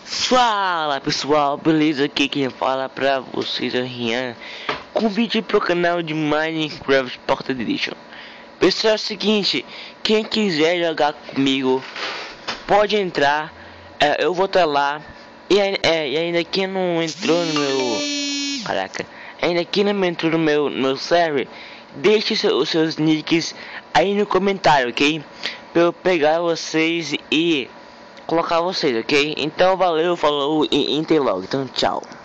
Fala pessoal, beleza? Aqui quem fala pra vocês é o Rian. Convite pro canal de Minecraft Pocket Edition. Pessoal, é o seguinte, quem quiser jogar comigo pode entrar, eu vou estar lá. E ainda quem não entrou no meu... Caraca, ainda quem não entrou no meu server, deixe os seus nicks aí no comentário, ok? Pra eu pegar vocês e colocar vocês, ok? Então valeu, falou e até logo. Então tchau.